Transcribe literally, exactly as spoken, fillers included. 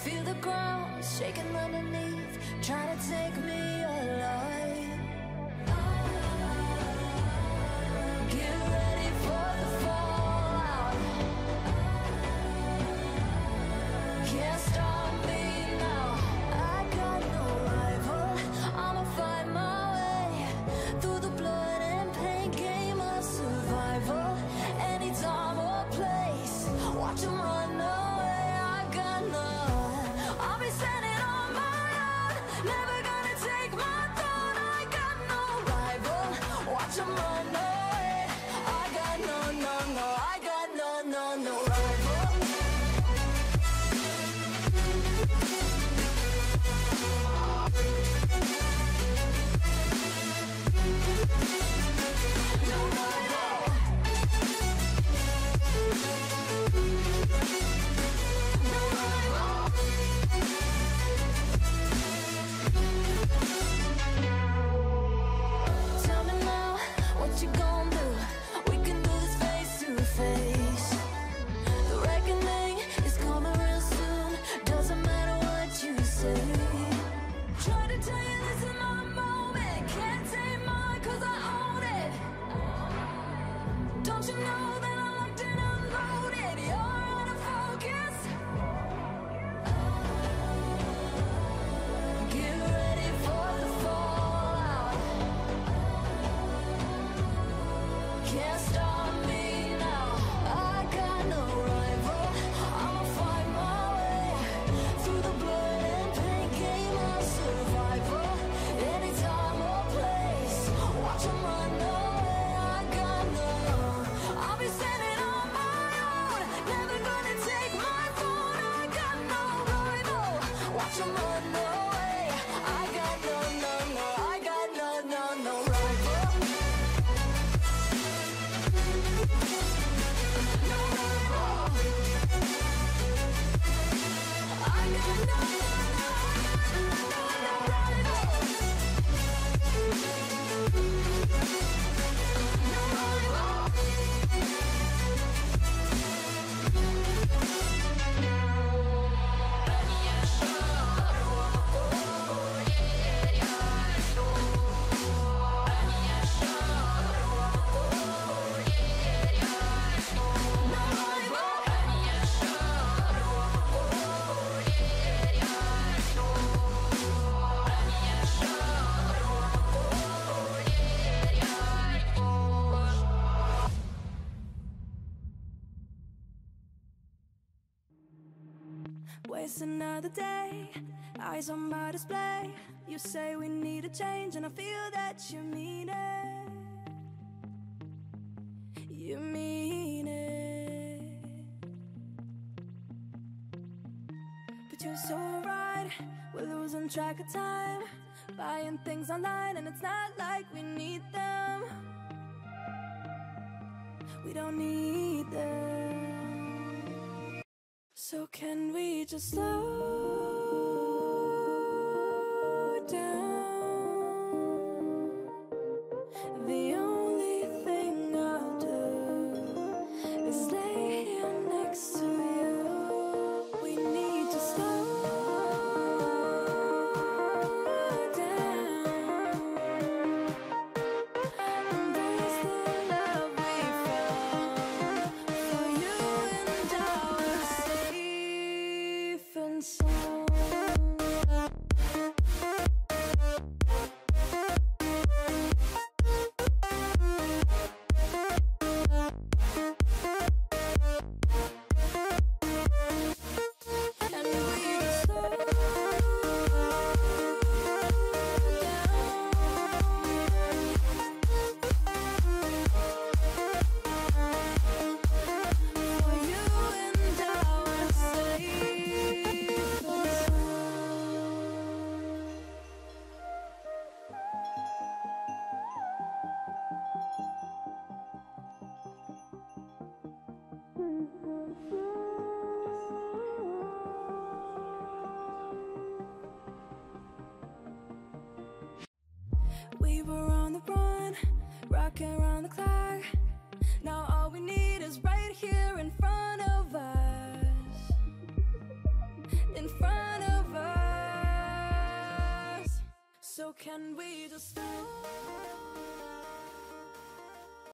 Feel the ground shaking underneath, trying to take me alive. Get ready for the fallout. Can't stop me now. I got no rival. I'ma find my way through the blood and pain game of survival. Any time or place, watch them run away. I got none. I'll be standing on my own, never gonna take my throne. I got no rival. Watch them run away. I got no, no, no. I got no, no, no rival. No rival. No rival. Tell me now, what you gon' do? We can do this face to face. The reckoning is coming real soon. Doesn't matter what you say. Try to tell you this is my moment. Can't take mine 'cause I own it. Don't you know that I'm locked and unloaded? You're out of focus. Get ready for the fallout. Can't stop me now. I got no rival. I'ma find my way through the blood and pain game of survival. Any time or place, watch 'em run away. I got none. I'll be standing on my own, never gonna take my phone. I got no rival. Watch 'em run away. I got no, no, no. I got no, no, no rival. No rival. I got no, no, no, no rival. No rival. Waste another day, eyes on my display. You say we need a change, and I feel that you mean it. You mean it. But you're so right, we're losing track of time, buying things online, and it's not like we need them. We don't need them. So can we just slow down? The only thing I'll do is lay here next to you. We need to slow down. Embrace the love we found. For you and I were safe and sound. And we just slow For you and I were safe and sound. We were on the run, rocking around the clock. Now all we need is right here in front of us. In front Can we just stop?